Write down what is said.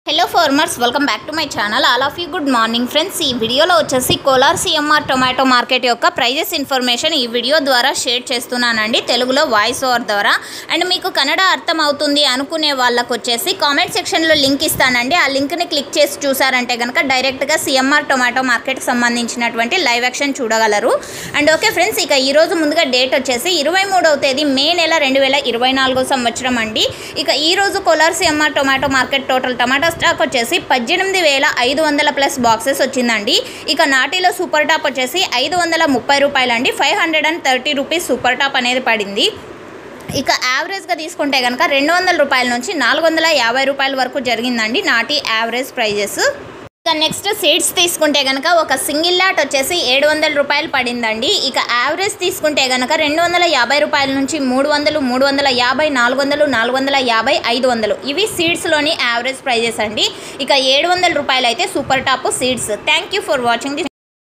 Hello farmers, welcome back to my channel. All of you good morning friends. ఈ వీడియోలో వచ్చేసి Kolar CMR tomato market యొక్క prices information ఈ video ద్వారా share చేస్తున్నానండి, తెలుగులో వాయిస్ ఓవర్ ద్వారా. అండ్ మీకు కన్నడ అర్థం అవుతుంది అనుకునే వాళ్ళకు వచ్చేసి కామెంట్ సెక్షన్లో లింక్ ఇస్తానండి. ఆ లింక్ని క్లిక్ చేసి చూసారంటే కనుక డైరెక్ట్గా సిఎంఆర్ టొమాటో మార్కెట్కి సంబంధించినటువంటి లైవ్ యాక్షన్ చూడగలరు. అండ్ ఓకే ఫ్రెండ్స్, ఇక ఈరోజు ముందుగా డేట్ వచ్చేసి 23వ తేదీ మే నెల 2024 సంవత్సరం అండి. ఇక ఈరోజు Kolar CMR tomato market total tomato stock వచ్చేసి 18,500 ప్లస్ బాక్సెస్ వచ్చిందండి. ఇక నాటిలో సూపర్ టాప్ వచ్చేసి 530 రూపాయలు అండి. 530 రూపీస్ సూపర్ టాప్ అనేది పడింది. ఇక యావరేజ్గా తీసుకుంటే కనుక 200 రూపాయల నుంచి 450 రూపాయల వరకు జరిగిందండి నాటి యావరేజ్ ప్రైజెస్. ఇక నెక్స్ట్ సీడ్స్ తీసుకుంటే కనుక ఒక సింగిల్ లాట్ వచ్చేసి 700 రూపాయలు పడిందండి. ఇక యావరేజ్ తీసుకుంటే కనుక 250 రూపాయల నుంచి 300, 350, 400, 450, 500 ఇవి సీడ్స్లోని యావరేజ్ ప్రైజెస్ అండి. ఇక 700 రూపాయలు అయితే super top seeds. Thank you for watching this.